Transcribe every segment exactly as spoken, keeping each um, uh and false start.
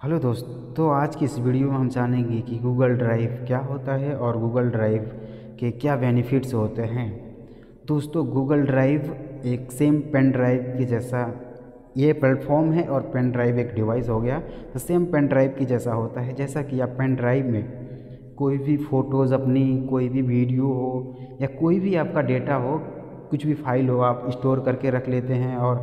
Hello दोस्तों, आज की इस वीडियो में हम जानेंगे कि गूगल ड्राइव क्या होता है और गूगल ड्राइव के क्या बेनिफिट्स होते हैं। दोस्तों, गूगल ड्राइव एक सेम पेन ड्राइव के जैसा ये प्लेटफॉर्म है और पेन ड्राइव एक डिवाइस हो गया। तो सेम पेन ड्राइव की जैसा होता है, जैसा कि आप पेन ड्राइव में कोई भी फ़ोटोज़ अपनी, कोई भी वीडियो हो या कोई भी आपका डेटा हो, कुछ भी फाइल हो, आप स्टोर करके रख लेते हैं और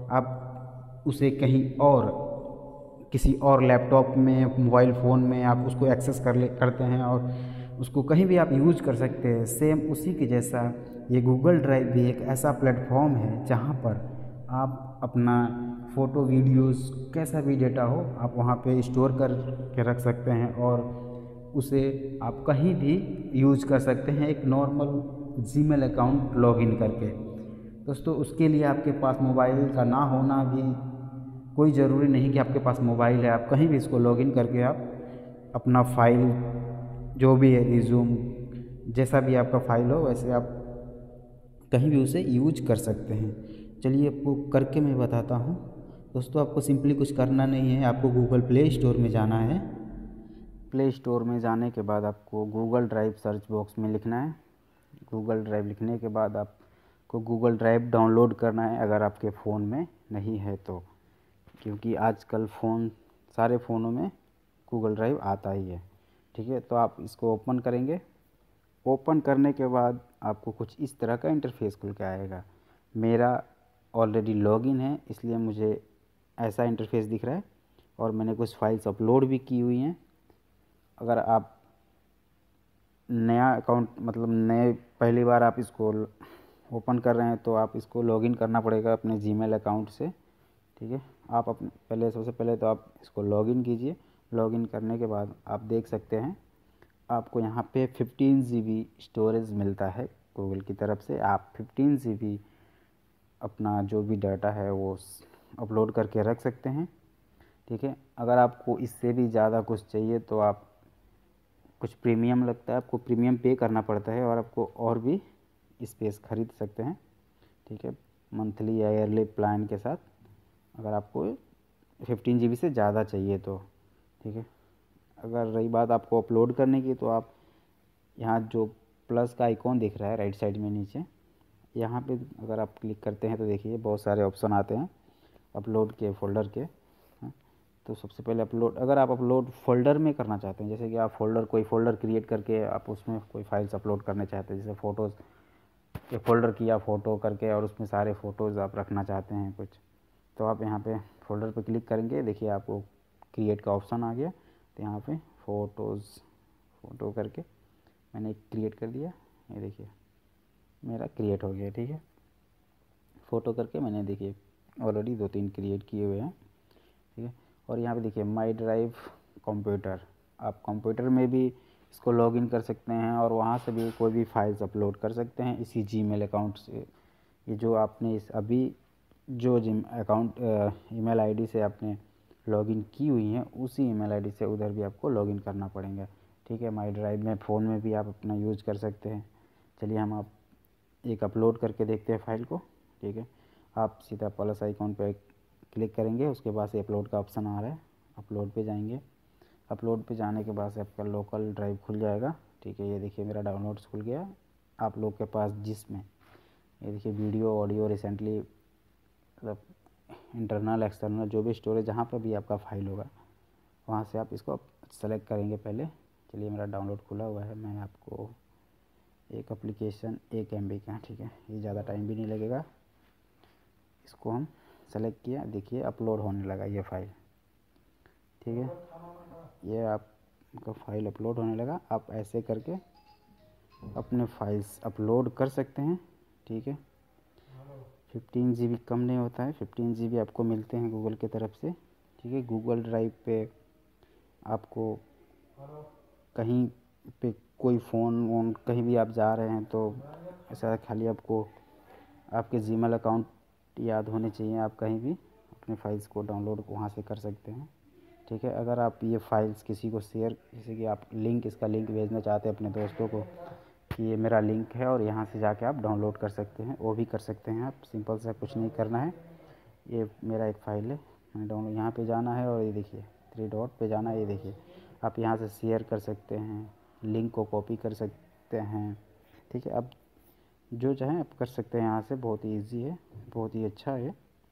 आप उसे कहीं और किसी और लैपटॉप में, मोबाइल फ़ोन में आप उसको एक्सेस कर ले करते हैं और उसको कहीं भी आप यूज कर सकते हैं। सेम उसी के जैसा ये गूगल ड्राइव भी एक ऐसा प्लेटफॉर्म है जहाँ पर आप अपना फ़ोटो, वीडियोस, कैसा भी डेटा हो आप वहाँ पे स्टोर कर के रख सकते हैं और उसे आप कहीं भी यूज कर सकते हैं एक नॉर्मल जीमेल अकाउंट लॉगिन करके। दोस्तों, उसके लिए आपके पास मोबाइल का ना होना भी कोई ज़रूरी नहीं कि आपके पास मोबाइल है। आप कहीं भी इसको लॉगिन करके आप अपना फ़ाइल जो भी है, रिज्यूम, जैसा भी आपका फ़ाइल हो वैसे आप कहीं भी उसे यूज कर सकते हैं। चलिए आपको करके मैं बताता हूँ। दोस्तों, आपको सिंपली कुछ करना नहीं है, आपको गूगल प्ले स्टोर में जाना है। प्ले स्टोर में जाने के बाद आपको गूगल ड्राइव सर्च बॉक्स में लिखना है। गूगल ड्राइव लिखने के बाद आपको गूगल ड्राइव डाउनलोड करना है, अगर आपके फ़ोन में नहीं है तो, क्योंकि आजकल फ़ोन, सारे फ़ोनों में गूगल ड्राइव आता ही है। ठीक है, तो आप इसको ओपन करेंगे। ओपन करने के बाद आपको कुछ इस तरह का इंटरफेस खुल के आएगा। मेरा ऑलरेडी लॉगिन है, इसलिए मुझे ऐसा इंटरफेस दिख रहा है और मैंने कुछ फाइल्स अपलोड भी की हुई हैं। अगर आप नया अकाउंट, मतलब नए पहली बार आप इसको ओपन कर रहे हैं तो आप इसको लॉगिन करना पड़ेगा अपने जीमेल अकाउंट से। ठीक है, आप अपने पहले सबसे पहले तो आप इसको लॉगिन कीजिए। लॉगिन करने के बाद आप देख सकते हैं आपको यहाँ पे फिफ्टीन जी बी स्टोरेज मिलता है गूगल की तरफ से। आप फिफ्टीन जी बी अपना जो भी डाटा है वो अपलोड करके रख सकते हैं। ठीक है, अगर आपको इससे भी ज़्यादा कुछ चाहिए तो आप कुछ प्रीमियम लगता है, आपको प्रीमियम पे करना पड़ता है और आपको और भी स्पेस खरीद सकते हैं। ठीक है, मंथली या ईयरली प्लान के साथ, अगर आपको फिफ्टीन जी बी से ज़्यादा चाहिए तो। ठीक है, अगर रही बात आपको अपलोड करने की, तो आप यहाँ जो प्लस का आइकॉन दिख रहा है राइट साइड में नीचे, यहाँ पे अगर आप क्लिक करते हैं तो देखिए बहुत सारे ऑप्शन आते हैं अपलोड के, फ़ोल्डर के। हाँ, तो सबसे पहले अपलोड, अगर आप अपलोड फ़ोल्डर में करना चाहते हैं, जैसे कि आप फ़ोल्डर, कोई फ़ोल्डर क्रिएट करके आप उसमें कोई फाइल्स अपलोड करना चाहते हैं, जैसे फ़ोटोज़, एक फ़ोल्डर किया फ़ोटो करके और उसमें सारे फ़ोटोज़ आप रखना चाहते हैं कुछ, तो आप यहाँ पे फ़ोल्डर पे क्लिक करेंगे। देखिए आपको क्रिएट का ऑप्शन आ गया, तो यहाँ पे फ़ोटोज़, फ़ोटो करके मैंने क्रिएट कर दिया। ये देखिए मेरा क्रिएट हो गया। ठीक है, फ़ोटो करके मैंने देखिए ऑलरेडी दो तीन क्रिएट किए हुए हैं। ठीक है, और यहाँ पे देखिए माई ड्राइव कंप्यूटर, आप कंप्यूटर में भी इसको लॉगिन कर सकते हैं और वहाँ से भी कोई भी फाइल्स अपलोड कर सकते हैं इसी जीमेल अकाउंट से। ये जो आपने इस अभी जो जिम अकाउंट ईमेल आईडी से आपने लॉगिन की हुई हैं, उसी ईमेल आईडी से उधर भी आपको लॉगिन करना पड़ेगा। ठीक है, माई ड्राइव में फ़ोन में भी आप अपना यूज़ कर सकते हैं। चलिए हम आप एक अपलोड करके देखते हैं फाइल को। ठीक है, आप सीधा प्लस आइकॉन पे क्लिक करेंगे, उसके बाद से अपलोड का ऑप्शन आ रहा है, अपलोड पे जाएंगे। अपलोड पे जाने के बाद से आपका लोकल ड्राइव खुल जाएगा। ठीक है, ये देखिए मेरा डाउनलोड्स खुल गया। आप लोग के पास जिसमें ये देखिए वीडियो, ऑडियो, रिसेंटली, मतलब इंटरनल, एक्सटर्नल, जो भी स्टोरेज, जहाँ पर भी आपका फ़ाइल होगा वहाँ से आप इसको सेलेक्ट करेंगे पहले। चलिए मेरा डाउनलोड खुला हुआ है, मैं आपको एक एप्लीकेशन एक एम बी का, ठीक है, ये ज़्यादा टाइम भी नहीं लगेगा। इसको हम सेलेक्ट किया, देखिए अपलोड होने लगा ये फ़ाइल। ठीक है, ये आपका फ़ाइल अपलोड होने लगा। आप ऐसे करके अपने फाइल्स अपलोड कर सकते हैं। ठीक है, फिफ्टीन जी बी कम नहीं होता है, फिफ्टीन जी बी आपको मिलते हैं गूगल की तरफ से। ठीक है, गूगल ड्राइव पे आपको कहीं पे कोई फ़ोन वोन, कहीं भी आप जा रहे हैं तो ऐसा खाली आपको आपके जीमेल अकाउंट याद होने चाहिए, आप कहीं भी अपने फाइल्स को डाउनलोड वहाँ से कर सकते हैं। ठीक है, अगर आप ये फाइल्स किसी को शेयर, जैसे कि आप लिंक, इसका लिंक भेजना चाहते हैं अपने दोस्तों को कि ये मेरा लिंक है और यहाँ से जाके आप डाउनलोड कर सकते हैं, वो भी कर सकते हैं आप। सिंपल सा कुछ नहीं करना है। ये मेरा एक फ़ाइल है, मैंने डाउनलोड, यहाँ पे जाना है और ये देखिए थ्री डॉट पे जाना, ये देखिए आप यहाँ से शेयर कर सकते हैं, लिंक को कॉपी कर सकते हैं, ठीक है। अब जो चाहें आप कर सकते हैं यहाँ से, बहुत ही ईजी है, बहुत ही अच्छा है।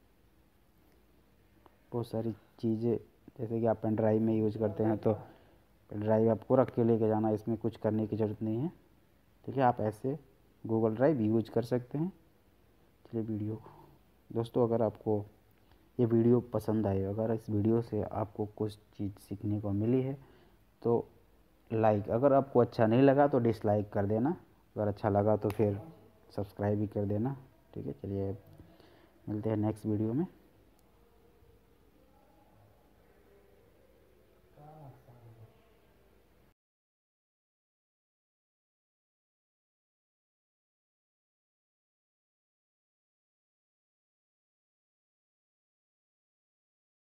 बहुत सारी चीज़ें जैसे कि आप पेन ड्राइव में यूज़ करते हैं तो पेन ड्राइव आपको रख के लेके जाना, इसमें कुछ करने की ज़रूरत नहीं है, ठीक है। आप ऐसे गूगल ड्राइव यूज कर सकते हैं। चलिए वीडियो दोस्तों, अगर आपको ये वीडियो पसंद आए, अगर इस वीडियो से आपको कुछ चीज़ सीखने को मिली है तो लाइक, अगर आपको अच्छा नहीं लगा तो डिसलाइक कर देना, अगर अच्छा लगा तो फिर सब्सक्राइब भी कर देना, ठीक है। चलिए मिलते हैं नेक्स्ट वीडियो में।